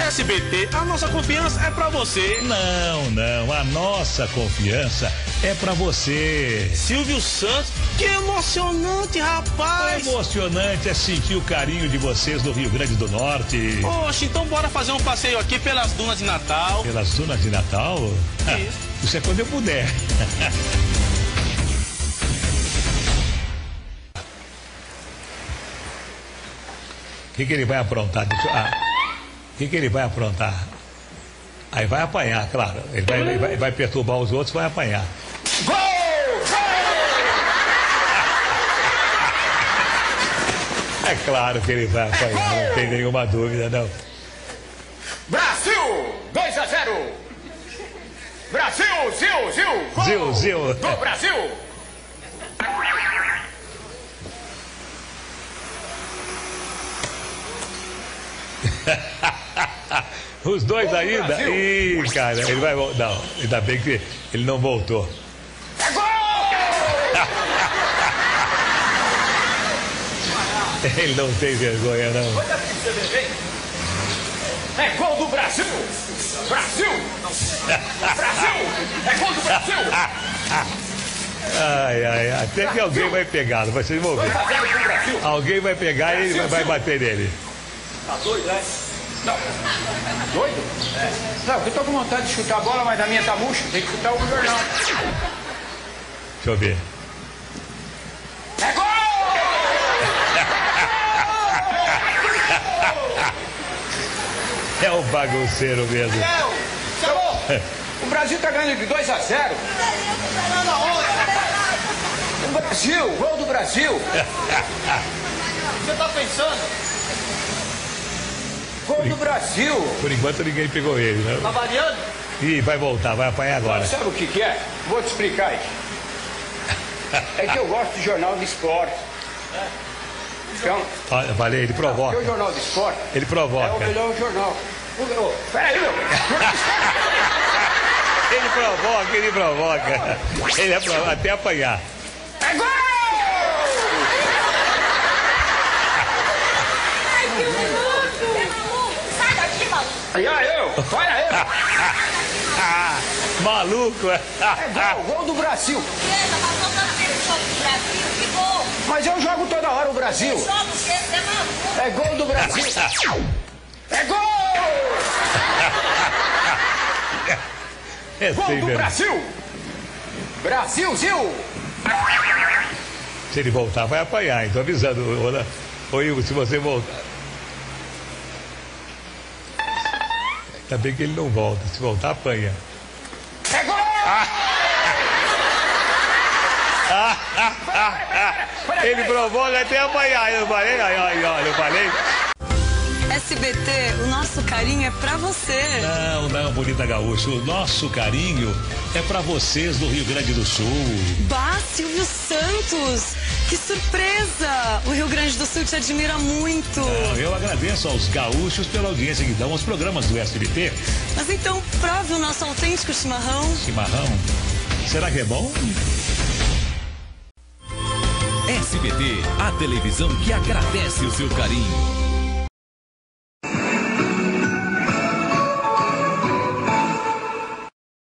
SBT, a nossa confiança é pra você. Não, a nossa confiança é pra você. Silvio Santos, que emocionante, rapaz. Emocionante é sentir o carinho de vocês do Rio Grande do Norte. Poxa, então bora fazer um passeio aqui pelas dunas de Natal. Pelas dunas de Natal? Isso é quando eu puder. O que ele vai aprontar? O que ele vai aprontar? Aí vai apanhar, claro. Ele vai perturbar os outros, vai apanhar. Gol! É claro que ele vai apanhar, não tem nenhuma dúvida, não. Brasil, 2-0. Brasil, Zil. Zil. Do Brasil. Os dois ainda? Ih, cara, ele vai voltar. Não, ainda bem que ele não voltou. É gol! Ele não tem vergonha, não. É gol do Brasil! Brasil! É gol do Brasil! Ai, até que alguém vai pegar, vocês vão ver. Alguém vai pegar e ele vai bater nele. Tá doido, né? Não. Doido? É. Não, eu tô com vontade de chutar a bola, mas a minha tá murcha. Tem que chutar o jornal. Deixa eu ver. É gol! É um bagunceiro mesmo. O Brasil tá ganhando de 2-0. O Brasil, gol do Brasil. Você tá pensando? Gol do Brasil. Por enquanto ninguém pegou ele, né? Tá variando? Ih, vai voltar, vai apanhar agora. Sabe o que é? Vou te explicar aí. É que eu gosto de jornal de esporte. Então, Olha, valeu, ele provoca. porque o jornal de esporte Ele provoca. é o melhor jornal. Peraí, meu. Ele provoca. Ele é até apanhar. É gol! Ai, que minuto! É maluco! Sai daqui, maluco! Olha eu! Maluco! É gol do Brasil! Beleza, mas não tá tendo jogo do Brasil? Que gol! Mas eu jogo toda hora o Brasil! Que jogo que esse é maluco! É gol do Brasil! É gol! Gol do Brasil! Brasil, Zil! Se ele voltar, vai apanhar. Então avisando. Ô Igor, se você voltar. Ainda bem que ele não volta. Se voltar, apanha. É gol! Ele provoca até apanhar. Eu falei, eu falei. SBT, o nosso carinho é pra você. Não, bonita gaúcha. O nosso carinho é pra vocês do Rio Grande do Sul. Bah, Silvio Santos! Que surpresa! O Rio Grande do Sul te admira muito. Eu agradeço aos gaúchos pela audiência que dão aos programas do SBT. Mas então, prove o nosso autêntico chimarrão. Chimarrão? Será que é bom? SBT, a televisão que agradece o seu carinho.